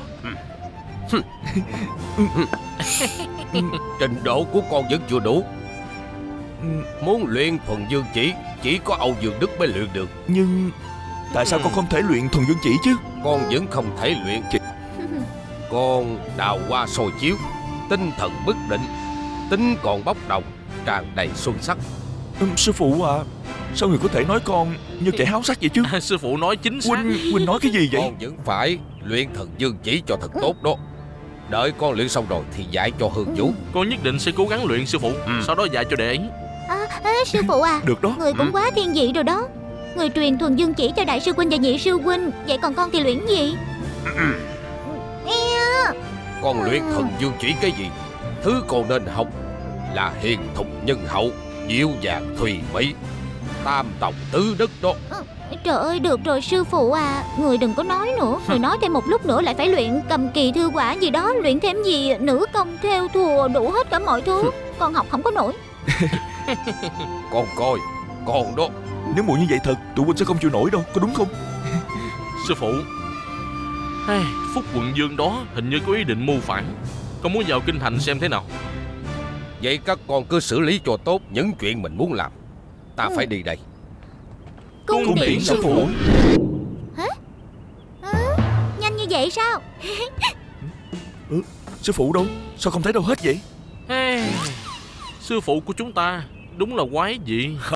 Trình độ của con vẫn chưa đủ. Muốn luyện thuần dương chỉ có Âu Dương Đức mới luyện được. Nhưng tại sao con không thể luyện thuần dương chỉ chứ? Con vẫn không thể luyện. Con đào hoa soi chiếu, tinh thần bất định, tính còn bốc đồng, tràn đầy xuân sắc. Sư phụ à, sao người có thể nói con như kẻ háo sắc vậy chứ? Sư phụ nói chính xác. Huynh nói cái gì vậy? Con vẫn phải luyện thần dương chỉ cho thật tốt đó. Đợi con luyện xong rồi thì dạy cho Hương Vũ. Con nhất định sẽ cố gắng luyện sư phụ, sau đó dạy cho đệ ấy. Sư phụ à, được đó. Người cũng quá thiên vị rồi đó. Người truyền thuần dương chỉ cho đại sư huynh và nhị sư huynh, vậy còn con thì luyện gì? Con luyện thần dương chỉ cái gì? Thứ con nên học là hiền thục nhân hậu, dịu dàng thùy mỹ, tam tòng tứ đức đó. Trời ơi, được rồi sư phụ à, người đừng có nói nữa. Người nói thêm một lúc nữa lại phải luyện cầm kỳ thư quả gì đó, luyện thêm gì nữ công thêu thùa, đủ hết cả mọi thứ. Con học không có nổi. Con coi, con đó. Nếu muội như vậy thật, tụi huynh sẽ không chịu nổi đâu, có đúng không? Sư phụ, Phúc Quận Dương đó hình như có ý định mưu phản. Con muốn vào kinh thành xem thế nào. Vậy các con cứ xử lý cho tốt những chuyện mình muốn làm. Ta phải đi đây. Cung điện sư phụ. Hả? Nhanh như vậy sao? Sư phụ đâu? Sao không thấy đâu hết vậy? Sư phụ của chúng ta đúng là quái dị.